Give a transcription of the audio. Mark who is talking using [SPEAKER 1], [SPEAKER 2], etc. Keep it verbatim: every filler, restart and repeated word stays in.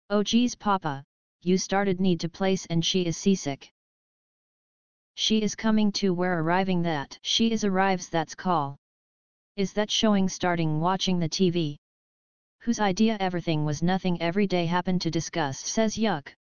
[SPEAKER 1] Oh geez papa, you started need to place and she is seasick. She is coming to where arriving that she is arrives that's call. Is that showing starting watching the T V? Whose idea everything was nothing every day happened to discuss says yuck.